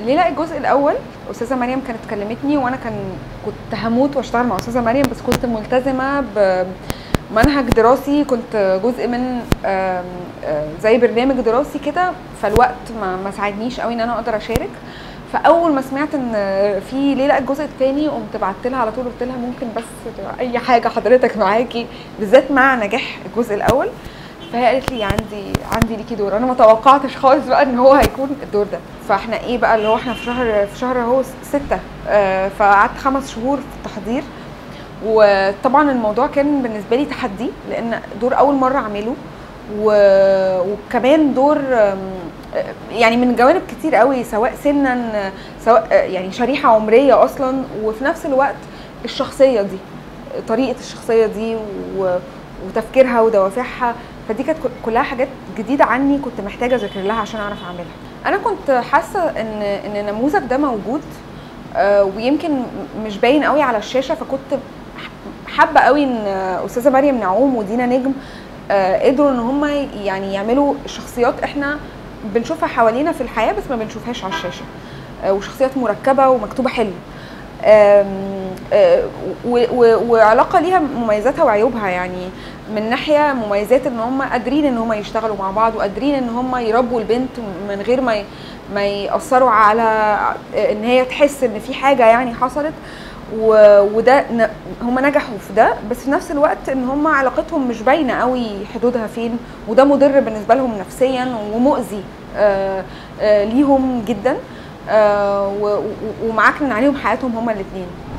ليه لا الجزء الاول استاذه مريم كانت كلمتني وانا كنت هموت واشتغل مع استاذه مريم، بس كنت ملتزمه بمنهج دراسي، كنت جزء من زي برنامج دراسي كده، فالوقت ما ساعدنيش قوي ان انا اقدر اشارك. فاول ما سمعت ان في ليه لا الجزء الثاني قمت بعت لها على طول، قلت لها ممكن بس اي حاجه حضرتك معاكي، بالذات مع نجاح الجزء الاول. فهي قالت لي عندي ليكي دور. انا ما توقعتش خالص بقى ان هو هيكون الدور ده. فاحنا ايه بقى اللي هو احنا في شهر اهو 6، فقعدت 5 شهور في التحضير. وطبعا الموضوع كان بالنسبه لي تحدي، لان دور اول مره اعمله، وكمان دور يعني من جوانب كتير قوي، سواء سنا، سواء يعني شريحه عمريه اصلا، وفي نفس الوقت الشخصيه دي، طريقه الشخصيه دي وتفكيرها ودوافعها. فدي كانت كلها حاجات جديده عني، كنت محتاجه اذاكر لها عشان اعرف اعملها. انا كنت حاسه ان النموذج ده موجود، ويمكن مش باين قوي على الشاشه، فكنت حابه قوي ان استاذه مريم نعوم ودينا نجم قدروا ان هم يعني يعملوا شخصيات احنا بنشوفها حوالينا في الحياه بس ما بنشوفهاش على الشاشه، وشخصيات مركبه ومكتوبه حلو، وعلاقه ليها مميزاتها وعيوبها. يعني من ناحيه مميزات ان هم قادرين ان هم يشتغلوا مع بعض، وقادرين ان هم يربوا البنت من غير ما يأثروا على ان هي تحس ان في حاجه يعني حصلت، وده هم نجحوا في ده. بس في نفس الوقت ان هم علاقتهم مش باينه قوي حدودها فين، وده مضر بالنسبه لهم نفسيا ومؤذي ليهم جدا، ومعكنن عليهم حياتهم هما الاثنين.